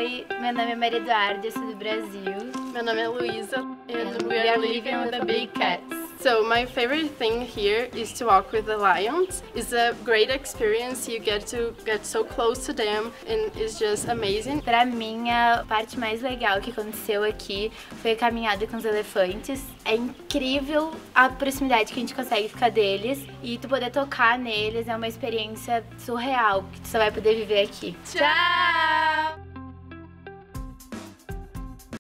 Oi, meu nome é Maria Eduarda, eu sou do Brasil. Meu nome é Luísa, and we are living with the big cats. So my favorite thing here is to walk with the lions. It's a great experience. You get to get so close to them and it's just amazing. Pra mim, a parte mais legal que aconteceu aqui foi a caminhada com os elefantes. É incrível a proximidade que a gente consegue ficar deles e tu poder tocar neles é uma experiência surreal que tu só vai poder viver aqui. Tchau!